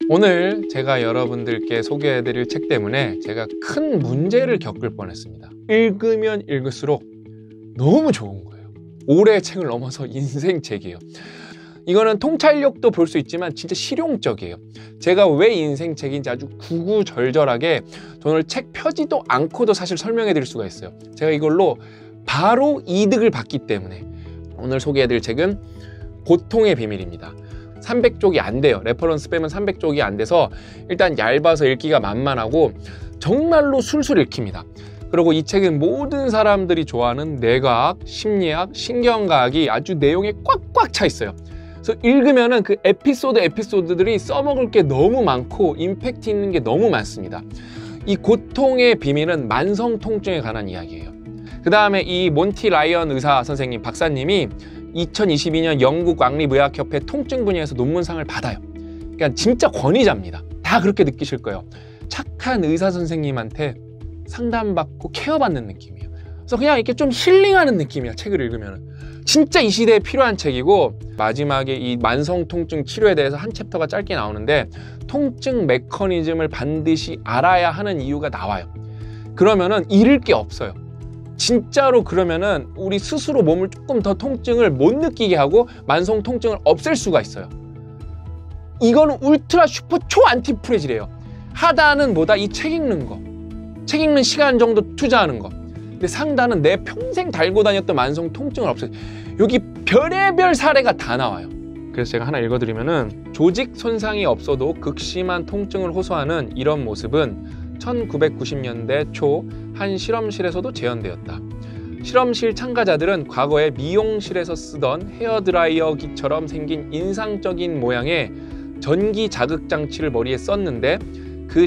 오늘 제가 여러분들께 소개해드릴 책 때문에 제가 큰 문제를 겪을 뻔했습니다. 읽으면 읽을수록 너무 좋은 거예요. 올해의 책을 넘어서 인생책이에요. 이거는 통찰력도 볼 수 있지만 진짜 실용적이에요. 제가 왜 인생책인지 아주 구구절절하게 오늘 책 펴지도 않고도 사실 설명해 드릴 수가 있어요. 제가 이걸로 바로 이득을 봤기 때문에. 오늘 소개해 드릴 책은 고통의 비밀입니다. 300쪽이 안 돼요. 레퍼런스 빼면 300쪽이 안 돼서 일단 얇아서 읽기가 만만하고 정말로 술술 읽힙니다. 그리고 이 책은 모든 사람들이 좋아하는 뇌과학, 심리학, 신경과학이 아주 내용에 꽉꽉 차 있어요. 그래서 읽으면은 그 에피소드들이 써먹을 게 너무 많고 임팩트 있는 게 너무 많습니다. 이 고통의 비밀은 만성 통증에 관한 이야기예요. 그 다음에 이 몬티 라이언 의사 선생님, 박사님이 2022년 영국 왕립의학협회 통증 분야에서 논문상을 받아요. 그러니까 진짜 권위자입니다. 다 그렇게 느끼실 거예요. 착한 의사 선생님한테 상담받고 케어받는 느낌이에요. 그래서 그냥 이렇게 좀 힐링하는 느낌이야, 책을 읽으면. 진짜 이 시대에 필요한 책이고, 마지막에 이 만성 통증 치료에 대해서 한 챕터가 짧게 나오는데 통증 메커니즘을 반드시 알아야 하는 이유가 나와요. 그러면은 잃을 게 없어요. 진짜로. 그러면은 우리 스스로 몸을 조금 더 통증을 못 느끼게 하고 만성 통증을 없앨 수가 있어요. 이거는 울트라 슈퍼 초 안티프레질이에요. 하단은 뭐다? 이 책 읽는 거, 책 읽는 시간 정도 투자하는 거. 근데 상단은 내 평생 달고 다녔던 만성 통증을 없애요. 여기 별의별 사례가 다 나와요. 그래서 제가 하나 읽어드리면은, 조직 손상이 없어도 극심한 통증을 호소하는 이런 모습은 1990년대 초 한 실험실에서도 재현되었다. 실험실 참가자들은 과거에 미용실에서 쓰던 헤어드라이어기처럼 생긴 인상적인 모양의 전기 자극 장치를 머리에 썼는데, 그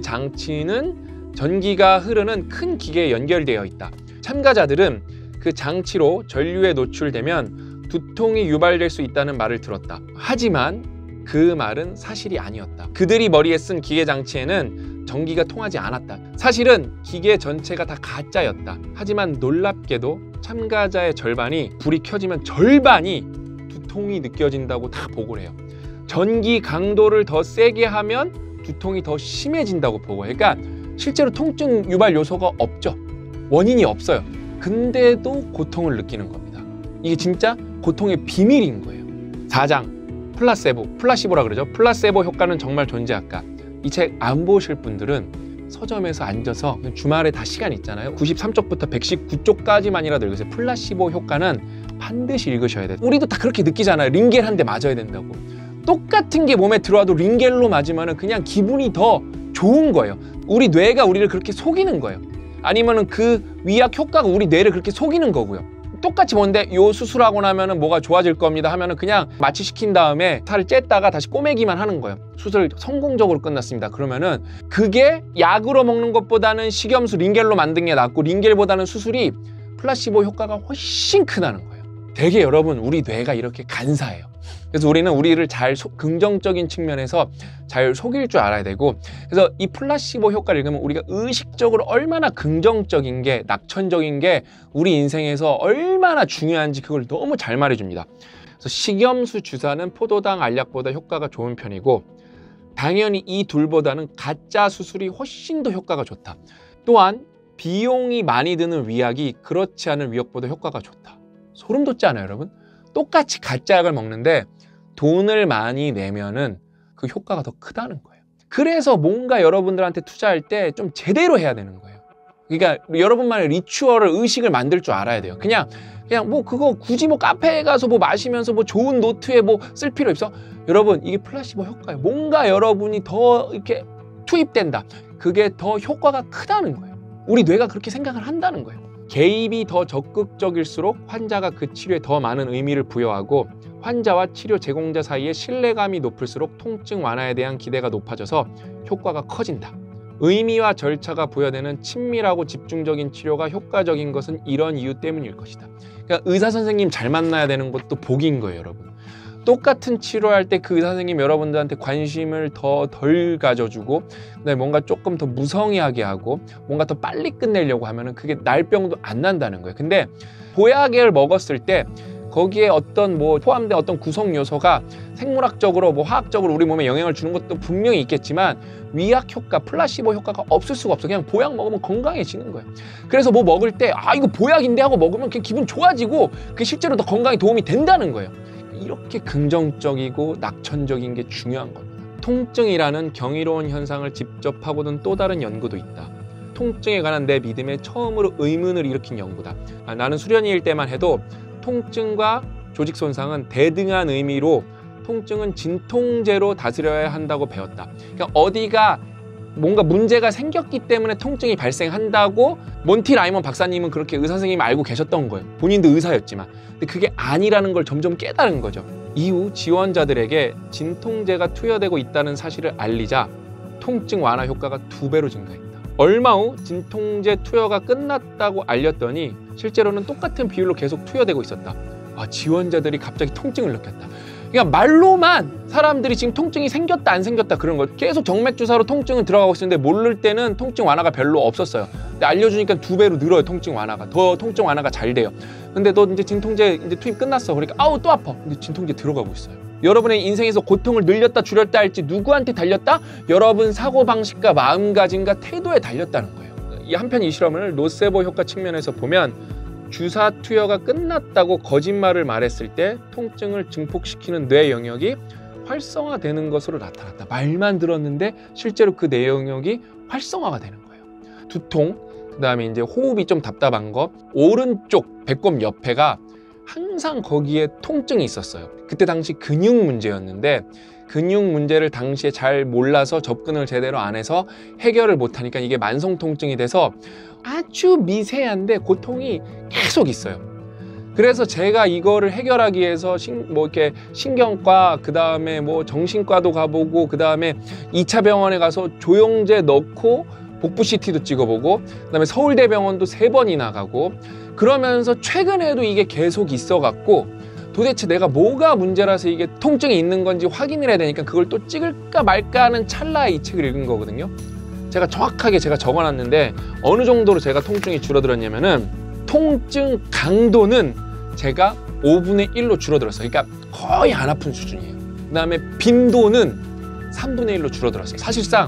장치는 전기가 흐르는 큰 기계에 연결되어 있다. 참가자들은 그 장치로 전류에 노출되면 두통이 유발될 수 있다는 말을 들었다. 하지만 그 말은 사실이 아니었다. 그들이 머리에 쓴 기계 장치에는 전기가 통하지 않았다. 사실은 기계 전체가 다 가짜였다. 하지만 놀랍게도 참가자의 절반이, 불이 켜지면 절반이 두통이 느껴진다고 다 보고를 해요. 전기 강도를 더 세게 하면 두통이 더 심해진다고 보고해요. 그러니까 실제로 통증 유발 요소가 없죠. 원인이 없어요. 근데도 고통을 느끼는 겁니다. 이게 진짜 고통의 비밀인 거예요. 4장 플라시보라 그러죠. 플라세보 효과는 정말 존재할까? 이 책 안 보실 분들은 서점에서 앉아서 주말에 다 시간 있잖아요. 93쪽부터 119쪽까지만이라도 읽으세요. 플라시보 효과는 반드시 읽으셔야 돼요. 우리도 다 그렇게 느끼잖아요. 링겔 한 대 맞아야 된다고. 똑같은 게 몸에 들어와도 링겔로 맞으면 그냥 기분이 더 좋은 거예요. 우리 뇌가 우리를 그렇게 속이는 거예요. 아니면은 그 위약 효과가 우리 뇌를 그렇게 속이는 거고요. 똑같이 뭔데, 요 수술하고 나면은 뭐가 좋아질 겁니다 하면은 그냥 마취시킨 다음에 살을 쬐다가 다시 꼬매기만 하는 거예요. 수술 성공적으로 끝났습니다. 그러면은 그게 약으로 먹는 것보다는 식염수 링겔로 만든 게 낫고, 링겔보다는 수술이 플라시보 효과가 훨씬 크다는 거예요. 되게 여러분, 우리 뇌가 이렇게 간사해요. 그래서 우리는 우리를 잘 긍정적인 측면에서 잘 속일 줄 알아야 되고, 그래서 이 플라시보 효과를 읽으면 우리가 의식적으로 얼마나 긍정적인 게, 낙천적인 게 우리 인생에서 얼마나 중요한지 그걸 너무 잘 말해줍니다. 그래서 식염수 주사는 포도당 알약보다 효과가 좋은 편이고, 당연히 이 둘보다는 가짜 수술이 훨씬 더 효과가 좋다. 또한 비용이 많이 드는 위약이 그렇지 않은 위약보다 효과가 좋다. 소름 돋지 않아요, 여러분? 똑같이 가짜 약을 먹는데 돈을 많이 내면은 그 효과가 더 크다는 거예요. 그래서 뭔가 여러분들한테 투자할 때 좀 제대로 해야 되는 거예요. 그러니까 여러분만의 리추얼을, 의식을 만들 줄 알아야 돼요. 그냥 뭐 그거 굳이 뭐 카페에 가서 뭐 마시면서 뭐 좋은 노트에 뭐 쓸 필요 없어. 여러분, 이게 플라시보 효과예요. 뭔가 여러분이 더 이렇게 투입된다. 그게 더 효과가 크다는 거예요. 우리 뇌가 그렇게 생각을 한다는 거예요. 개입이 더 적극적일수록 환자가 그 치료에 더 많은 의미를 부여하고, 환자와 치료 제공자 사이의 신뢰감이 높을수록 통증 완화에 대한 기대가 높아져서 효과가 커진다. 의미와 절차가 부여되는 친밀하고 집중적인 치료가 효과적인 것은 이런 이유 때문일 것이다. 그러니까 의사 선생님 잘 만나야 되는 것도 복인 거예요, 여러분. 똑같은 치료할 때 그 의사 선생님 여러분들한테 관심을 더 덜 가져주고, 그다음에 뭔가 조금 더 무성의하게 하고 뭔가 더 빨리 끝내려고 하면은 그게 날 병도 안 난다는 거예요. 근데 보약을 먹었을 때 거기에 어떤 뭐 포함된 어떤 구성 요소가 생물학적으로 뭐 화학적으로 우리 몸에 영향을 주는 것도 분명히 있겠지만 위약 효과, 플라시보 효과가 없을 수가 없어. 그냥 보약 먹으면 건강해지는 거예요. 그래서 뭐 먹을 때 아 이거 보약인데 하고 먹으면 그냥 기분 좋아지고 그게 실제로 더 건강에 도움이 된다는 거예요. 이렇게 긍정적이고 낙천적인 게 중요한 겁니다. 통증이라는 경이로운 현상을 직접 파고든 또 다른 연구도 있다. 통증에 관한 내 믿음에 처음으로 의문을 일으킨 연구다. 나는 수련이일 때만 해도 통증과 조직 손상은 대등한 의미로 통증은 진통제로 다스려야 한다고 배웠다. 그러니까 어디가 뭔가 문제가 생겼기 때문에 통증이 발생한다고 몬티 라이먼 박사님은 그렇게 의사 선생님이 알고 계셨던 거예요. 본인도 의사였지만. 근데 그게 아니라는 걸 점점 깨달은 거죠. 이후 지원자들에게 진통제가 투여되고 있다는 사실을 알리자 통증 완화 효과가 2배로 증가했다. 얼마 후 진통제 투여가 끝났다고 알렸더니 실제로는 똑같은 비율로 계속 투여되고 있었다. 지원자들이 갑자기 통증을 느꼈다. 그러니까 말로만 사람들이 지금 통증이 생겼다 안 생겼다 그런 거 계속 정맥주사로 통증은 들어가고 있었는데 모를 때는 통증 완화가 별로 없었어요. 근데 알려주니까 2배로 늘어요. 통증 완화가. 더 통증 완화가 잘 돼요. 근데 너 이제 진통제 이제 투입 끝났어. 그러니까 아우 또 아파. 근데 진통제 들어가고 있어요. 여러분의 인생에서 고통을 늘렸다 줄였다 할지 누구한테 달렸다? 여러분 사고방식과 마음가짐과 태도에 달렸다는 거예요. 이 한편 이 실험을 노세보 효과 측면에서 보면 주사 투여가 끝났다고 거짓말을 말했을 때 통증을 증폭시키는 뇌 영역이 활성화되는 것으로 나타났다. 말만 들었는데 실제로 그 뇌 영역이 활성화가 되는 거예요. 두통, 그다음에 이제 호흡이 좀 답답한 거, 오른쪽 배꼽 옆에가 항상 거기에 통증이 있었어요. 그때 당시 근육 문제였는데 근육 문제를 당시에 잘 몰라서 접근을 제대로 안 해서 해결을 못하니까 이게 만성 통증이 돼서 아주 미세한데 고통이 계속 있어요. 그래서 제가 이거를 해결하기 위해서 이렇게 신경과 그다음에 뭐 정신과도 가보고 그다음에 2차 병원에 가서 조영제 넣고 복부 CT도 찍어보고 그다음에 서울대병원도 3번이나 가고 그러면서 최근에도 이게 계속 있어갖고 도대체 내가 뭐가 문제라서 이게 통증이 있는 건지 확인을 해야 되니까 그걸 또 찍을까 말까 하는 찰나에 이 책을 읽은 거거든요. 제가 정확하게 제가 적어놨는데 어느 정도로 제가 통증이 줄어들었냐면은 통증 강도는 제가 5분의 1로 줄어들었어요. 그러니까 거의 안 아픈 수준이에요. 그다음에 빈도는 3분의 1로 줄어들었어요. 사실상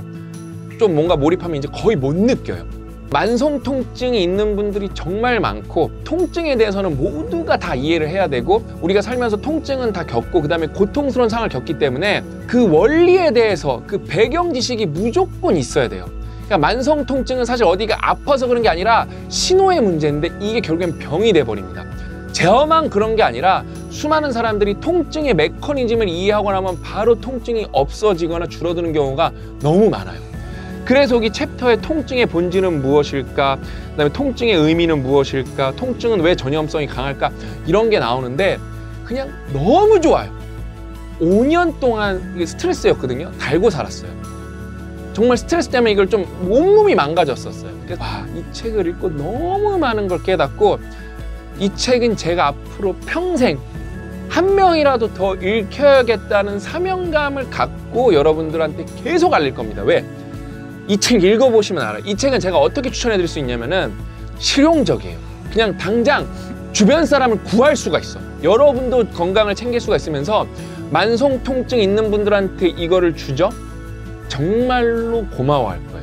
좀 뭔가 몰입하면 이제 거의 못 느껴요. 만성 통증이 있는 분들이 정말 많고 통증에 대해서는 모두가 다 이해를 해야 되고 우리가 살면서 통증은 다 겪고 그다음에 고통스러운 상황을 겪기 때문에 그 원리에 대해서 그 배경 지식이 무조건 있어야 돼요. 그러니까 만성 통증은 사실 어디가 아파서 그런 게 아니라 신호의 문제인데 이게 결국엔 병이 돼버립니다. 제어만 그런 게 아니라 수많은 사람들이 통증의 메커니즘을 이해하고 나면 바로 통증이 없어지거나 줄어드는 경우가 너무 많아요. 그래서 이 챕터의 통증의 본질은 무엇일까? 그다음에 통증의 의미는 무엇일까? 통증은 왜 전염성이 강할까? 이런 게 나오는데 그냥 너무 좋아요. 5년 동안 이게 스트레스였거든요. 달고 살았어요. 정말 스트레스 때문에 이걸 좀 온몸이 망가졌었어요. 그래서 이 책을 읽고 너무 많은 걸 깨닫고 이 책은 제가 앞으로 평생 한 명이라도 더 읽혀야겠다는 사명감을 갖고 여러분들한테 계속 알릴 겁니다. 왜? 이 책 읽어보시면 알아요. 이 책은 제가 어떻게 추천해드릴 수 있냐면은 실용적이에요. 그냥 당장 주변 사람을 구할 수가 있어. 여러분도 건강을 챙길 수가 있으면서 만성 통증 있는 분들한테 이거를 주죠? 정말로 고마워할 거예요.